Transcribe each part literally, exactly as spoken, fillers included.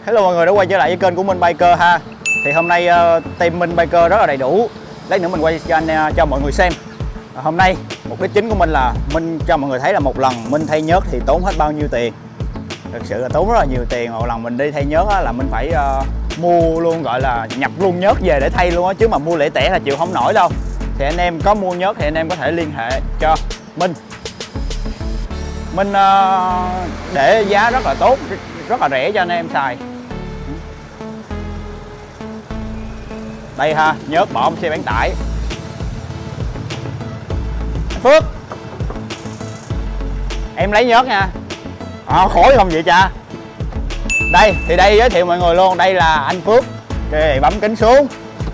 Hello mọi người đã quay trở lại với kênh của Minh Biker ha. Thì hôm nay uh, team Minh Biker rất là đầy đủ. Lát nữa mình quay cho anh uh, cho mọi người xem. uh, Hôm nay mục đích chính của mình là Minh cho mọi người thấy là một lần Minh thay nhớt thì tốn hết bao nhiêu tiền. Thực sự là tốn rất là nhiều tiền. Một lần mình đi thay nhớt là mình phải uh, mua luôn, gọi là nhập luôn nhớt về để thay luôn á, chứ mà mua lẻ tẻ là chịu không nổi đâu. Thì anh em có mua nhớt thì anh em có thể liên hệ cho Minh. Minh uh, để giá rất là tốt, rất là rẻ cho anh em xài. Đây ha, nhớt bỏ xe bán tải. Phước, em lấy nhớt nha. À, khối không vậy cha. Đây, thì đây giới thiệu mọi người luôn, đây là anh Phước. Kìa, bấm kính xuống.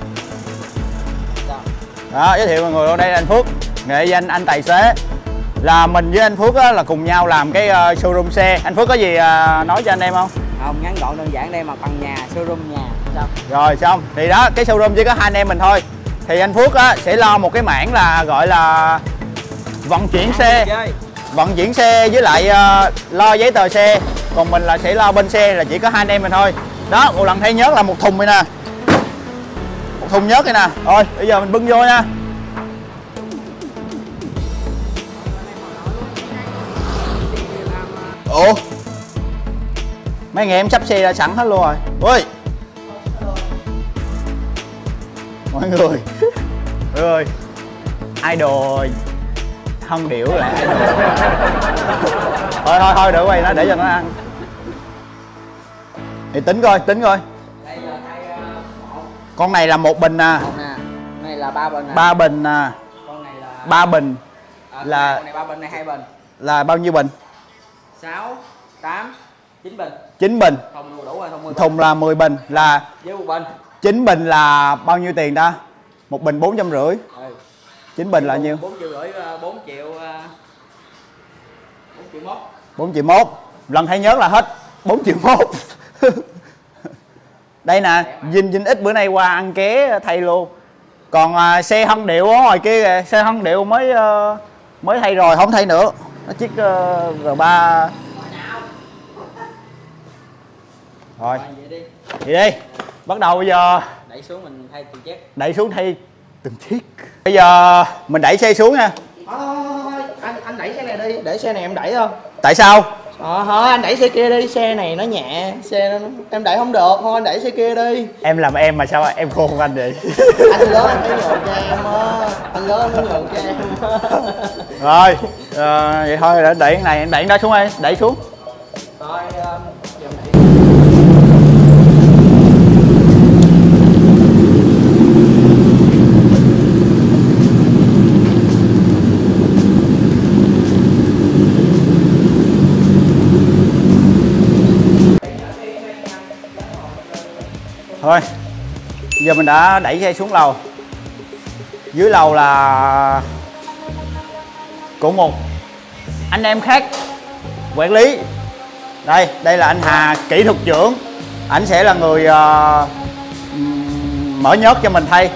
Đó, giới thiệu mọi người luôn, đây là anh Phước, nghệ danh anh tài xế. Là mình với anh Phước á, là cùng nhau làm cái uh, showroom xe. Anh Phước có gì uh, nói cho anh em không? Không, ngắn gọn đơn giản, đây mặt bằng nhà, showroom nhà. Sao? Rồi xong, thì đó, cái showroom chỉ có hai anh em mình thôi. Thì anh Phước á, sẽ lo một cái mảng là gọi là vận chuyển xe. Vận chuyển xe với lại uh, lo giấy tờ xe. Còn mình là sẽ lo bên xe, là chỉ có hai anh em mình thôi. Đó, một lần thay nhớt là một thùng này nè. Một thùng nhớt này nè. Rồi, bây giờ mình bưng vô nha. Ủa, mấy anh em sắp xe ra sẵn hết luôn rồi. Ui, mọi người mọi người idol thân điểu lại idol. Thôi thôi thôi đừng quay nó, để cho nó ăn. Thì tính coi, tính coi. Đây giờ thay uh, một. Con này là một bình nè. Một nè. Này là ba bình nè. Ba bình nè. Con này là ba bình. À, là con này ba bình, này hai bình. Là bao nhiêu bình? sáu, tám, chín bình. chín bình. Thùng đủ, đủ rồi, thùng mười bình. Thùng là mười bình, là với một bình. chín bình là bao nhiêu tiền ta? Một bình bốn trăm rưỡi. Ừ. chín bình là nhiêu? bốn triệu rưỡi, bốn triệu bốn triệu mốt. bốn triệu mốt. Lần thay nhớt là hết bốn triệu mốt. Đây nè, Vinh Vinh ít bữa nay qua ăn ké thay luôn. Còn à, xe hân điệu ở ngoài kia kìa, xe hân điệu mới uh, mới thay rồi, không thay nữa. Nó chiếc uh, R ba. Rồi, vậy đi. vậy đi. Bắt đầu bây giờ Đẩy xuống mình thay từng chiếc. đẩy xuống thay từng chiếc. Bây giờ mình đẩy xe xuống nha. Thôi thôi thôi, anh anh đẩy xe này đi, để xe này em đẩy thôi. Tại sao? Ờ thôi anh đẩy xe kia đi, xe này nó nhẹ, xe nó em đẩy không được, thôi anh đẩy xe kia đi. Em làm em mà sao em khôn hơn anh vậy? Anh lớn anh phải nhường cho em á, anh lớn anh phải nhường cho em. Rồi, à, vậy thôi để đẩy cái này, em đẩy nó xuống đi, đẩy xuống. Rồi giờ đẩy. Thôi, giờ mình đã đẩy xe xuống lầu. Dưới lầu là của một anh em khác quản lý. Đây, đây là anh Hà, kỹ thuật trưởng. Ảnh sẽ là người uh, mở nhớt cho mình thay.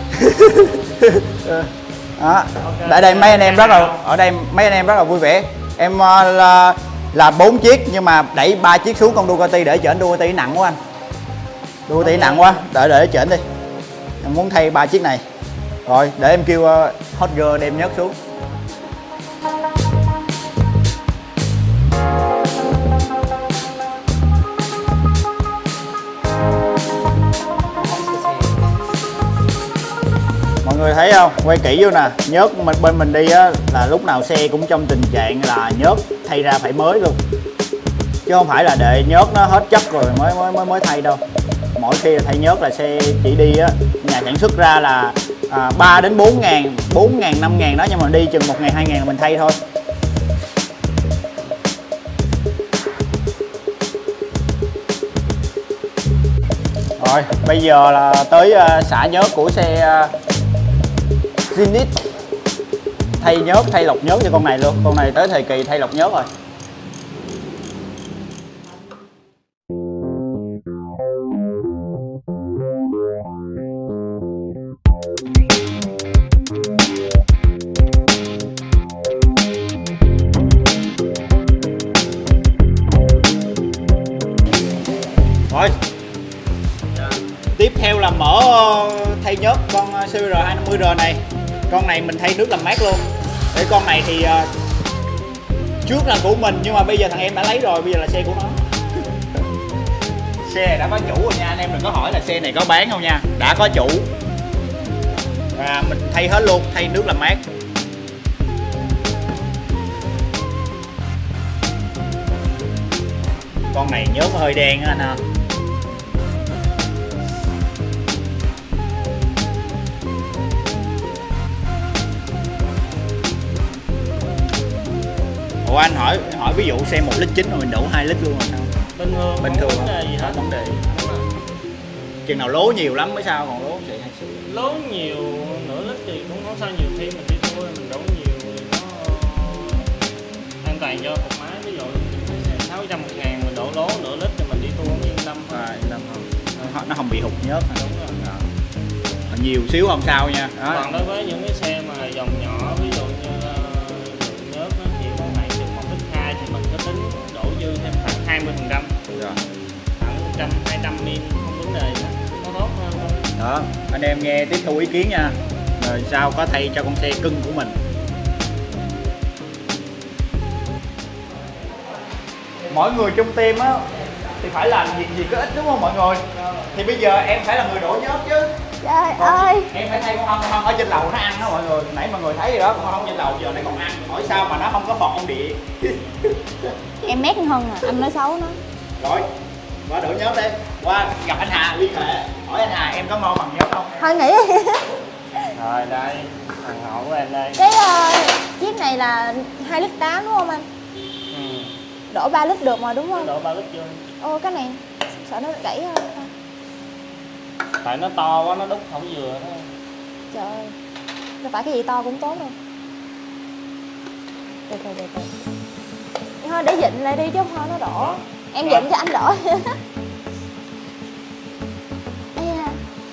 Đó. Ở đây mấy anh em rất là ở đây mấy anh em rất là vui vẻ. Em uh, là là bốn chiếc nhưng mà đẩy ba chiếc xuống con Ducati để chở Ducati nặng quá anh. Ducati nặng quá, đợi để chỉnh đi. Em muốn thay ba chiếc này. Rồi, để em kêu uh, hot girl đem nhớt xuống. Mọi người thấy không? Quay kỹ vô nè, nhớt mình bên mình đi á là lúc nào xe cũng trong tình trạng là nhớt thay ra phải mới luôn. Chứ không phải là để nhớt nó hết chất rồi mới mới mới mới thay đâu. Mỗi khi là thay nhớt là xe chỉ đi á, nhà sản xuất ra là à, ba đến bốn ngàn, bốn ngàn, năm ngàn đó, nhưng mà đi chừng một ngàn, hai ngàn là mình thay thôi. Rồi, bây giờ là tới uh, xả nhớt của xe uh, Zenith. Thay nhớt, thay lọc nhớt cho con này luôn. Con này tới thời kỳ thay lọc nhớt rồi. Rồi. Tiếp theo là mở thay nhớt con xê vê rờ hai năm mươi R này. Con này mình thay nước làm mát luôn. Để con này thì uh, trước là của mình nhưng mà bây giờ thằng em đã lấy rồi, bây giờ là xe của nó. Xe này đã có chủ rồi nha, anh em đừng có hỏi là xe này có bán không nha, đã có chủ. Và mình thay hết luôn, thay nước làm mát. Con này nhớt hơi đen á anh ha. Ủa anh hỏi hỏi ví dụ xe một lít chín rồi mình đổ hai lít luôn rồi sao? Bình thường. Bình thường không vấn đề gì hết. Vấn đề. Chừng nào lố nhiều lắm mới sao, còn lố sẽ hay sự. Lố nhiều nửa lít thì cũng không sao, nhiều khi mình đi tour mình đổ nhiều thì nó an toàn cho cục máy. Ví dụ sáu trăm một ngàn mình đổ lố nửa lít thì mình đi tour cũng yên tâm hơn. À, yên tâm hơn. Nó, nó không bị hụt nhớt. Đúng rồi. À. Nhiều xíu không sao nha. Đó. Còn đối với những cái xe mà dòng nhỏ ví dụ như lượng nhớt nó chỉ có khoảng chừng một lít hai thì mình có tính đổ dư thêm khoảng hai mươi phần trăm. Rồi. Khoảng một trăm hai trăm min không vấn đề nữa. Nó tốt hơn thôi. Đó, anh em nghe tiếp thu ý kiến nha. Rồi sao có thay cho con xe cưng của mình. Mỗi người trong team á thì phải làm việc gì có ích đúng không mọi người? Thì bây giờ em phải là người đổ nhớt chứ. Trời ơi. Em phải thay con Hân, con Hân ở trên lầu nó ăn đó mọi người. Nãy mọi người thấy rồi đó, con Hân trên lầu giờ nó còn ăn. Hỏi sao mà nó không có phọt ông địa. Em mét Hân à, anh nói xấu nó. Rồi, qua đổ nhớt đi. Qua gặp anh Hà liên hệ. Hỏi anh Hà em có ngon bằng nhớt không? Thôi nghĩ. Rồi đây, thằng hậu của em đây. Cái uh, chiếc này là hai lít tám đúng không anh? Ừ. Đổ ba lít được mà đúng không? Đổ ba lít vô. Ô cái này sợ nó gãy hơn. Tại nó to quá nó đúc không vừa thôi. Trời ơi, đâu phải cái gì to cũng tốt đâu. Từ từ từ từ. Thôi để dịnh lại đi chứ không thôi nó đổ. Em dịnh cho anh đổ. Ây da.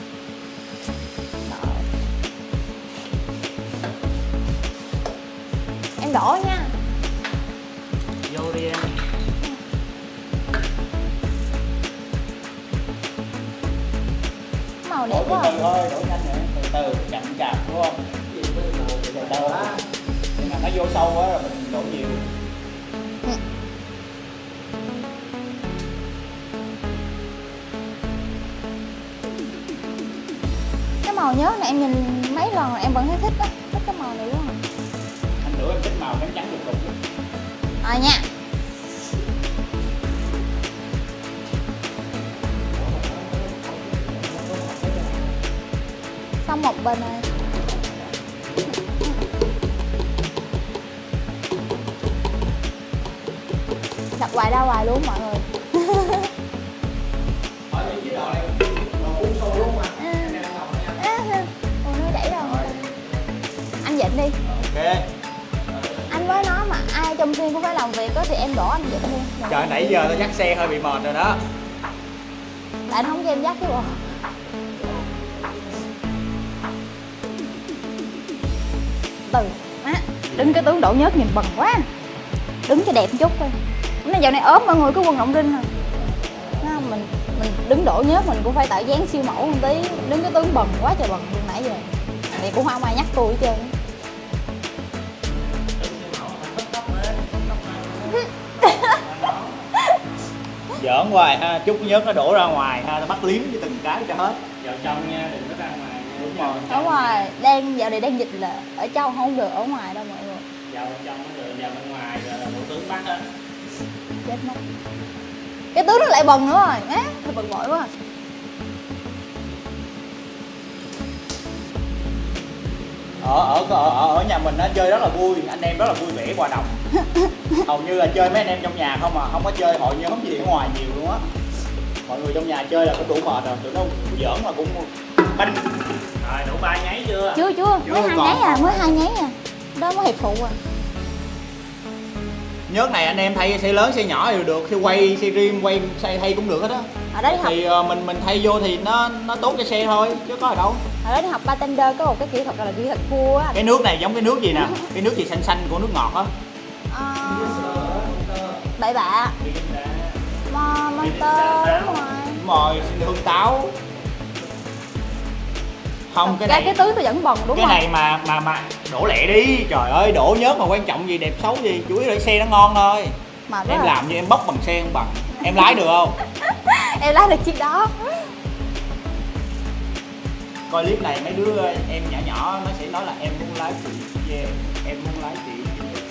Em đổ nha. Vô đi em. Màu Đổ đẹp từ quá. từ thôi, đổ nhanh nè, từ từ, chậm chạp đúng không? Từ từ á. Nhưng mà nó vô sâu quá rồi mình đổ nhiều. Cái màu nhớt này em nhìn mấy lần rồi em vẫn thấy thích á, thích cái màu này quá. Anh tưởng em thích màu trắng trắng đục đục. Rồi nha. Xong một bên này. Đặt hoài ra hoài luôn mọi người. Ở những chế độ này, đồ uống sâu luôn mà. À, à, ôi nó chảy rồi. Anh dịnh đi. Ok. Anh với nó mà ai trong team cũng phải làm việc đó thì em đổ anh dịnh đi. Trời nãy giờ tôi dắt xe hơi bị mệt rồi đó. Tại anh không cho em dắt chứ bộ. Từ á, đứng cái tướng đổ nhớt nhìn bần quá. Đứng cho đẹp chút thôi. Nó dạo này ốm mọi người, cái quần rộng rinh à. Nó không, mình mình đứng đổ nhớt mình cũng phải tạo dáng siêu mẫu một tí. Đứng cái tướng bần quá trời bần từ nãy giờ. Thì cũng không ai nhắc tôi hết trơn. Giỡn hoài ha, chút nhớt nó đổ ra ngoài ha, nó bắt liếm với từng cái cho hết. Vào trong nha, đừng có ra ngoài. Đúng rồi. Đúng rồi, đang dạo này đang dịch là ở trong không được ở ngoài đâu mọi người. Vào bên trong nó rồi vào bên ngoài rồi là bộ tướng bắt hết. Chết mất. Cái tướng nó lại bần nữa rồi, á, thôi bực bội quá. Ở ở ở ở, ở nhà mình á chơi rất là vui, anh em rất là vui vẻ hòa đồng. Hầu như là chơi mấy anh em trong nhà không mà không có chơi hội nhóm gì ở ngoài nhiều luôn á. Mọi người trong nhà chơi là cũng đủ mệt rồi, tụi nó giỡn mà cũng banh. Rồi đủ ba nháy chưa? Chưa chưa, Chưa, mới hai còn. nháy à, mới hai nháy à. Đó mới hiệp phụ à. Nhớt này anh em thay xe lớn xe nhỏ đều được, khi quay xe riêng quay xe thay cũng được hết á. Ở đó đi học, Thì uh, mình mình thay vô thì nó nó tốt cho xe thôi chứ có gì đâu. ở đó đi học bartender có một cái kỹ thuật là kỹ thuật cua á. Cái nước này giống cái nước gì nè, cái nước gì xanh xanh của nước ngọt á. Ờ, bậy bạ. Mo- Monster đúng rồi. rồi, hương táo. Không, cái này cái tứ tôi vẫn bần đúng cái không? này mà mà mà đổ lẹ đi. Trời ơi, đổ nhớt mà quan trọng gì đẹp xấu gì, chủ yếu là xe nó ngon thôi. Mà Em làm như em bóc bằng xe không bằng. Em lái được không? Em lái được chiếc đó. Coi clip này mấy đứa em nhỏ nhỏ nó sẽ nói là em muốn lái chị yeah, em muốn lái chị.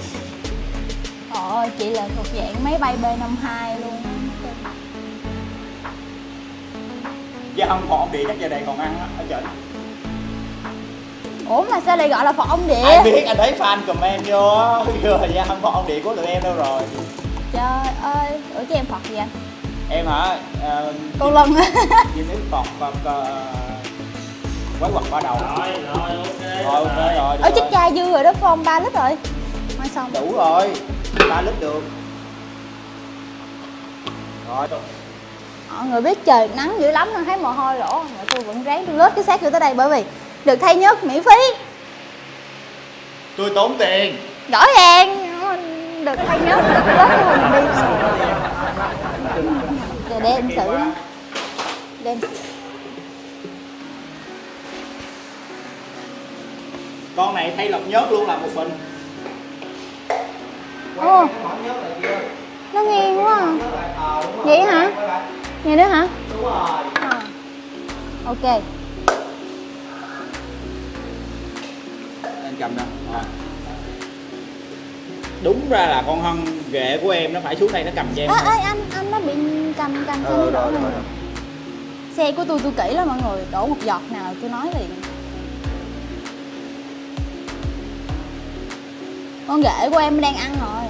Ôi, chị là thuộc dạng máy bay B năm hai luôn á. Chứ không còn ông địa chắc giờ này còn ăn ở chợ. Ủa mà sao lại gọi là Phật ông địa? Ai biết, anh thấy fan comment vô á. Vừa ra không còn ông địa của tụi em đâu rồi. Trời ơi, ủa chứ em Phật gì anh? Em hả? Uh, Con Lân á. Như nếu Phật Phật uh, quái quặt ba đầu. Rồi, rồi, ok. Rồi, ok rồi. Ở chích chai dư rồi đó phải không? ba lít rồi. Mai xong. Đủ rồi. ba lít được. Rồi. Mọi người biết trời nắng dữ lắm nên thấy mồ hôi đổ, mà tôi vẫn ráng tôi lết cái xác tôi tới đây bởi vì được thay nhớt miễn phí. Tôi tốn tiền. Rõ ràng được thay nhớt được lết luôn đi. Rồi để em xử nó. Để em... Con này thay lọc nhớt luôn là một bình. Ồ, nó nghiêng quá à. Vậy hả? Vậy đó hả? Đúng rồi. À. Ok. Anh cầm nè. Rồi. Đúng ra là con hân ghệ của em nó phải xuống đây nó cầm cho em. À, ơi anh anh nó bị cầm cầm cho Ừ, nó rồi, đổ rồi, này. rồi. Xe của tôi tôi kỹ lắm mọi người, đổ một giọt nào tôi nói liền. Con ghệ của em đang ăn rồi.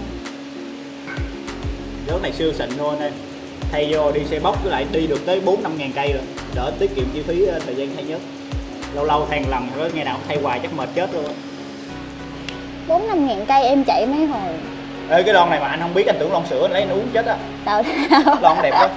Đứa này siêu xịn luôn em. Thay vô đi xe bốc với lại đi được tới bốn năm ngàn cây rồi. Đỡ tiết kiệm chi phí thời gian thay nhớt. Lâu lâu thay một lần rồi, ngày nào cũng thay hoài chắc mệt chết luôn. Bốn năm ngàn cây em chạy mấy hồi. Ê, cái lon này mà anh không biết anh tưởng lon sữa anh lấy anh uống chết á. Đâu đâu. Lon đẹp quá.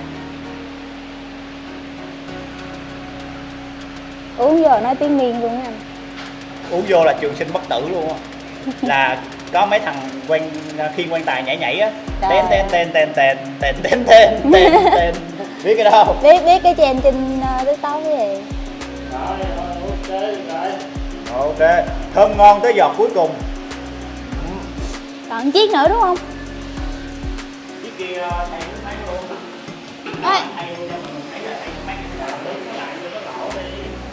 Uống vô nói tiếng Miên luôn á anh. Uống vô là trường sinh bất tử luôn á. Là có mấy thằng quan khiên quan tài nhảy nhảy á. Tên tên tên tên tên tên tên tên tên tên. Biết cái đó không? Biết biết cái trend trên uh, TikTok cái gì. Rồi, rồi, ok, rồi. Ok, thơm ngon tới giọt cuối cùng. Còn chiếc nữa đúng không? Chiếc kia thầy cũng thấy luôn. Ê. Thầy luôn cho mình thấy là thầy mang cái nào lớn lại cho nó lỗ đi.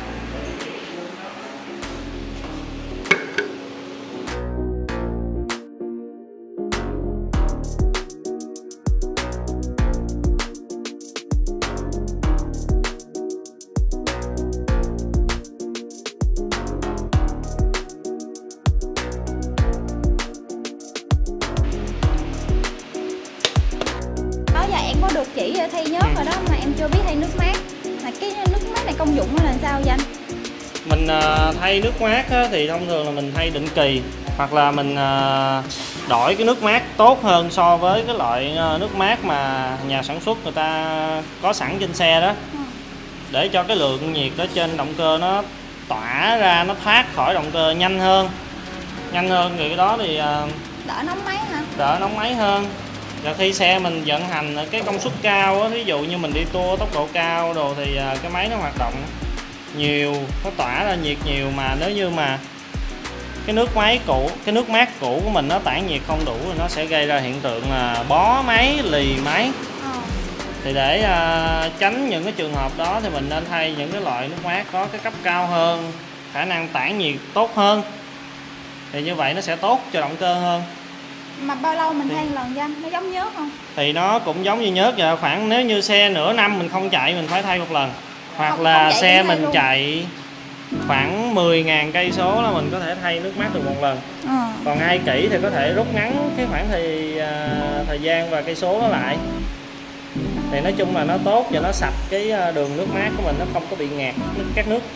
Được chỉ thay nhớt rồi đó mà em chưa biết thay nước mát. Mà cái nước mát này công dụng là sao vậy anh? Mình uh, thay nước mát á, thì thông thường là mình thay định kỳ, hoặc là mình uh, đổi cái nước mát tốt hơn so với cái loại uh, nước mát mà nhà sản xuất người ta có sẵn trên xe đó. Ừ. Để cho cái lượng nhiệt ở trên động cơ nó tỏa ra, nó thoát khỏi động cơ nhanh hơn. Nhanh hơn thì cái đó thì uh, đỡ nóng máy hả? Đỡ nóng máy hơn. Và khi xe mình vận hành ở cái công suất cao á, ví dụ như mình đi tour tốc độ cao đồ thì cái máy nó hoạt động nhiều, nó tỏa ra nhiệt nhiều, mà nếu như mà cái nước máy cũ, cái nước mát cũ của mình nó tản nhiệt không đủ thì nó sẽ gây ra hiện tượng là bó máy, lì máy. Ừ. Thì để uh, tránh những cái trường hợp đó thì mình nên thay những cái loại nước mát có cái cấp cao hơn, khả năng tản nhiệt tốt hơn. Thì như vậy nó sẽ tốt cho động cơ hơn. Mà bao lâu mình thay lần cho anh? Nó giống nhớt không? Thì nó cũng giống như nhớt vậy, khoảng nếu như xe nửa năm mình không chạy mình phải thay một lần. Hoặc không, là không xe mình luôn. Chạy khoảng mười ngàn cây số là mình có thể thay nước mát được một lần. Ừ. Còn ai kỹ thì có thể rút ngắn cái khoảng thời uh, thời gian và cây số đó lại. Thì nói chung là nó tốt và nó sạch cái đường nước mát của mình, nó không có bị ngạt nước các nước.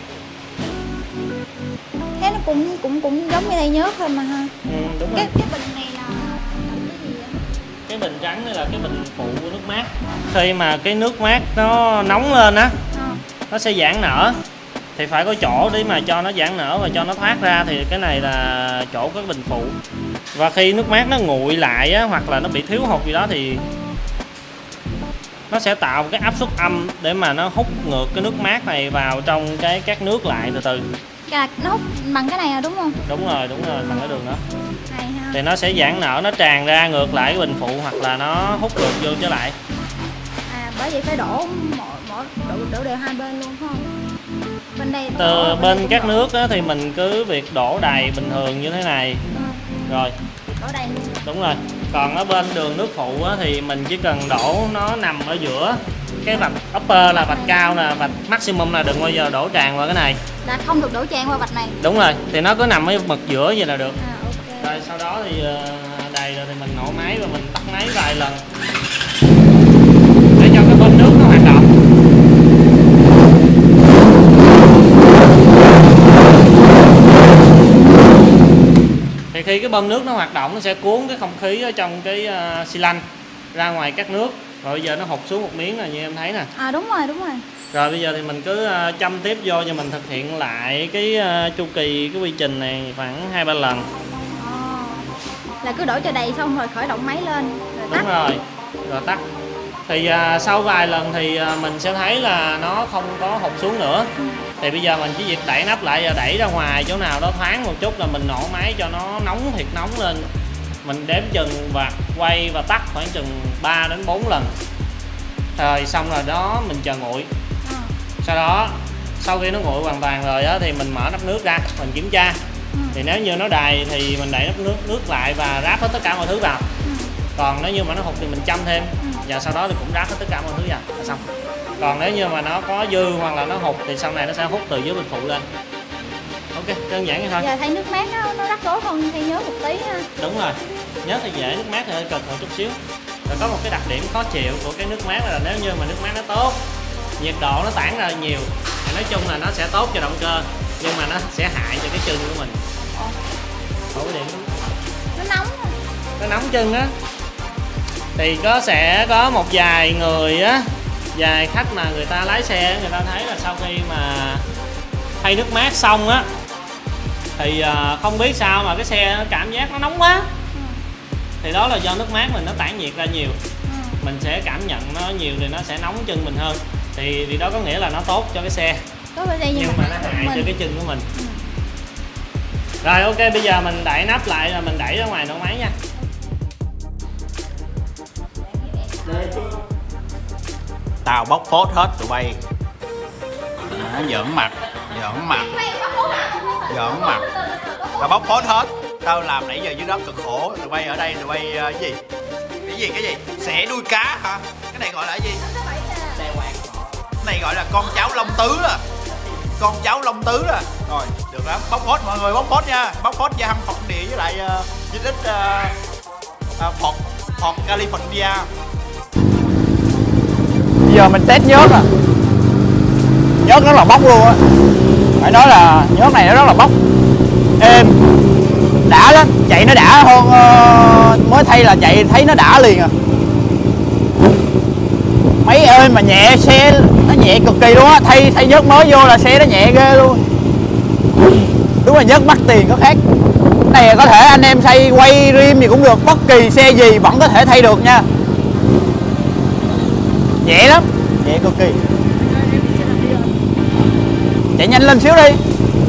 Thế nó cũng cũng cũng giống như thay nhớt thôi mà ha. Ừ, đúng cái, rồi. Cái bình này là cái gì vậy? Cái bình trắng này là cái bình phụ của nước mát. Khi mà cái nước mát nó nóng lên á, à. Nó sẽ giãn nở. Thì phải có chỗ để mà cho nó giãn nở và cho nó thoát ra, thì cái này là chỗ cái bình phụ. Và khi nước mát nó nguội lại á, hoặc là nó bị thiếu hụt gì đó thì nó sẽ tạo cái áp suất âm để mà nó hút ngược cái nước mát này vào trong cái các nước lại từ từ. Cái nó hút bằng cái này à, đúng không? Đúng rồi, đúng rồi, bằng cái đường đó. Hay ha. Thì nó sẽ giãn nở, nó tràn ra ngược lại cái bình phụ hoặc là nó hút ngược vô trở lại. À, bởi vậy phải đổ mỗi, mỗi đổ, đổ đều hai bên luôn phải không? Bên đây Từ đổ, bên đây các đổ. nước á, thì mình cứ việc đổ đầy bình thường như thế này. Ừ. Rồi. Đổ đầy luôn. Đúng rồi. Còn ở bên đường nước phụ á, thì mình chỉ cần đổ nó nằm ở giữa. Cái vạch upper là vạch cao nè, vạch maximum là đừng bao giờ đổ tràn vào cái này. Là không được đổ tràn qua vạch này. Đúng rồi, thì nó cứ nằm ở mực giữa vậy là được. À, ok. Rồi sau đó thì đầy rồi thì mình nổ máy và mình tắt máy vài lần để cho cái bơm nước nó hoạt động. Thì khi cái bơm nước nó hoạt động nó sẽ cuốn cái không khí ở trong cái uh, xi lanh ra ngoài các nước. Rồi bây giờ nó hụt xuống một miếng là như em thấy nè. À đúng rồi, đúng rồi. Rồi bây giờ thì mình cứ uh, châm tiếp vô và mình thực hiện lại cái uh, chu kỳ, cái quy trình này khoảng hai ba lần. À, là cứ đổ cho đầy xong rồi khởi động máy lên rồi tắt. Đúng rồi, rồi tắt. Thì uh, sau vài lần thì uh, mình sẽ thấy là nó không có hụt xuống nữa. Ừ. Thì bây giờ mình chỉ việc đẩy nắp lại và đẩy ra ngoài chỗ nào đó thoáng một chút là mình nổ máy cho nó nóng thiệt nóng lên. Mình đếm chừng và quay và tắt khoảng chừng ba đến bốn lần. Rồi xong rồi đó mình chờ nguội. À. Sau đó sau khi nó nguội hoàn toàn rồi á thì mình mở nắp nước ra, mình kiểm tra. Ừ. Thì nếu như nó đầy thì mình đẩy nắp nước nước lại và ráp hết tất cả mọi thứ vào. Ừ. Còn nếu như mà nó hụt thì mình châm thêm. Ừ. Và sau đó thì cũng ráp hết tất cả mọi thứ vào là xong. Còn nếu như mà nó có dư hoặc là nó hụt thì sau này nó sẽ hút từ dưới bình phụ lên. Ok, đơn giản vậy thôi. Giờ thấy nước mát nó, nó rắc rối hơn thì nhớ một tí ha. Đúng rồi, nhớ thì dễ, nước mát thì hơi cực một chút xíu. Rồi có một cái đặc điểm khó chịu của cái nước mát là nếu như mà nước mát nó tốt, nhiệt độ nó tản ra nhiều thì nói chung là nó sẽ tốt cho động cơ, nhưng mà nó sẽ hại cho cái chân của mình. Ủa cái điện Nó nóng. nó nóng chân á. Thì có sẽ có một vài người á, vài khách mà người ta lái xe người ta thấy là sau khi mà thay nước mát xong á thì không biết sao mà cái xe nó cảm giác nó nóng quá. Ừ. Thì đó là do nước mát mình nó tản nhiệt ra nhiều. Ừ. Mình sẽ cảm nhận nó nhiều thì nó sẽ nóng chân mình hơn. Thì thì đó có nghĩa là nó tốt cho cái xe. Tốt cho xe nhưng, Nhưng mà nó hại mình. cho cái chân của mình. Ừ. Rồi ok, bây giờ mình đẩy nắp lại là mình đẩy ra ngoài nổ máy nha. Tao bóc phốt hết tụi bay. Nó giỡn mặt, giỡn mặt, giỡn mặt. Tao bóc phốt hết. Tao làm nãy giờ dưới đất cực khổ. Tụi bay ở đây tụi bay uh, cái gì? Cái gì cái gì? Xẻ đuôi cá hả? Cái này gọi là cái gì? Cái này gọi là con cháu Long Tứ à. Con cháu Long Tứ à. Rồi, được lắm. Bóc phốt mọi người, bóc phốt nha. Bóc phốt gia hăng Phật địa với lại uh, Dinh X uh, uh, Phật Phật California. Bây giờ mình test nhớt à. Nhớt rất là bốc luôn á. Phải nói là nhớt này nó rất là bốc. Êm. Đã lắm, chạy nó đã hơn uh, mới thay là chạy thấy nó đã liền à. Máy êm mà nhẹ, xe nó nhẹ cực kỳ luôn á. Thay thay nhớt mới vô là xe nó nhẹ ghê luôn. Đúng là nhớt mắc tiền có khác. Cái này có thể anh em xây quay rim gì cũng được, bất kỳ xe gì vẫn có thể thay được nha. Nhẹ lắm, nhẹ cực kỳ. Chạy nhanh lên xíu đi.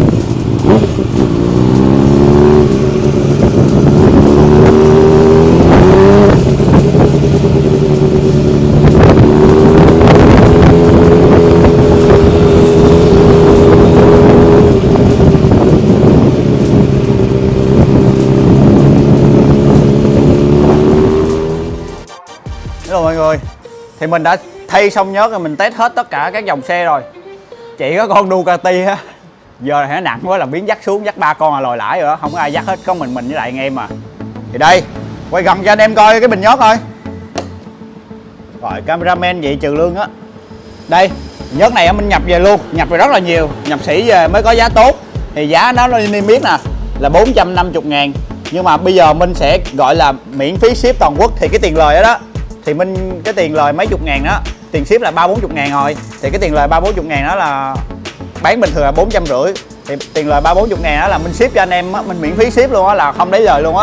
Hello mọi người. Thì mình đã thay xong nhớt rồi, mình test hết tất cả các dòng xe rồi. Chỉ có con Ducati á, giờ này nó nặng quá là biến dắt xuống, dắt ba con là lòi lãi rồi đó, không có ai dắt hết, có mình mình với lại anh em mà. Thì đây, quay gần cho anh em coi cái bình nhớt thôi. Rồi cameraman vậy trừ lương á. Đây, nhớt này mình nhập về luôn, nhập về rất là nhiều, nhập sĩ về mới có giá tốt. Thì giá nó niêm yết nè là bốn trăm năm mươi ngàn. Nhưng mà bây giờ mình sẽ gọi là miễn phí ship toàn quốc. Thì cái tiền lời đó, đó thì mình cái tiền lời mấy chục ngàn đó, tiền ship là ba bốn chục ngàn rồi. Thì cái tiền lời ba bốn chục ngàn đó là bán bình thường là bốn trăm rưỡi. Thì tiền lời ba bốn chục ngàn đó là mình ship cho anh em á, mình miễn phí ship luôn á, là không lấy lời luôn á.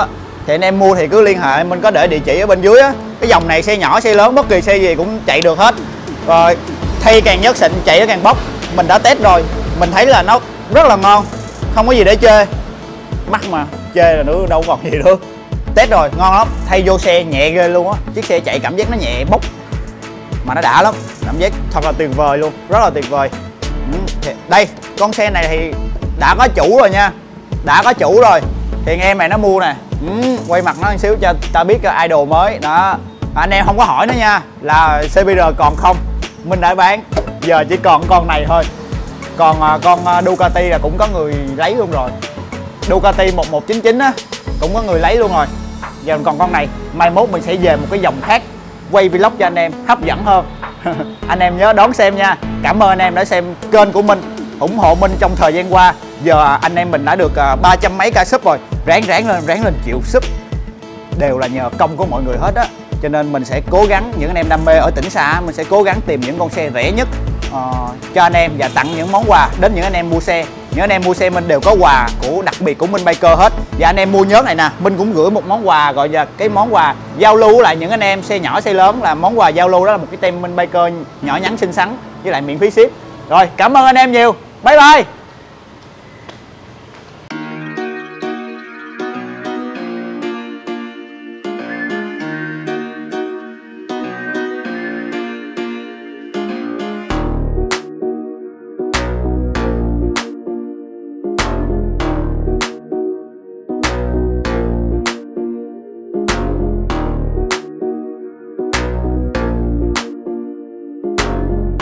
thì anh em mua thì cứ liên hệ, mình có để địa chỉ ở bên dưới á. Cái dòng này xe nhỏ xe lớn bất kỳ xe gì cũng chạy được hết. Rồi thay càng nhất xịn chạy nó càng bốc. Mình đã test rồi, mình thấy là nó rất là ngon, không có gì để chê. Mắc mà chê là nữa đâu còn gì nữa. Test rồi ngon lắm, thay vô xe nhẹ ghê luôn á. Chiếc xe chạy cảm giác nó nhẹ bốc mà nó đã lắm, cảm giác thật là tuyệt vời luôn, rất là tuyệt vời. Ừ, đây con xe này thì đã có chủ rồi nha, đã có chủ rồi thì anh em này nó mua nè. Ừ, quay mặt nó một xíu cho ta biết cái idol mới đó. Anh em không có hỏi nữa nha, là xê bê rờ còn không, mình đã bán, giờ chỉ còn con này thôi. Còn con Ducati là cũng có người lấy luôn rồi, Ducati một một chín chín á cũng có người lấy luôn rồi. Giờ còn con này, mai mốt mình sẽ về một cái dòng khác quay vlog cho anh em hấp dẫn hơn. Anh em nhớ đón xem nha. Cảm ơn anh em đã xem kênh của mình, ủng hộ mình trong thời gian qua. Giờ anh em mình đã được ba trăm mấy ca sub rồi, ráng ráng lên ráng lên triệu sub, đều là nhờ công của mọi người hết á. Cho nên mình sẽ cố gắng, những anh em đam mê ở tỉnh xa mình sẽ cố gắng tìm những con xe rẻ nhất uh, cho anh em và tặng những món quà đến những anh em mua xe. Những anh em mua xe mình đều có quà của đặc biệt của Minh Biker hết. Và anh em mua nhớt này nè, mình cũng gửi một món quà, gọi là cái món quà giao lưu lại những anh em xe nhỏ xe lớn, là món quà giao lưu đó là một cái tem Minh Biker nhỏ nhắn xinh xắn với lại miễn phí ship. Rồi cảm ơn anh em nhiều, bye bye.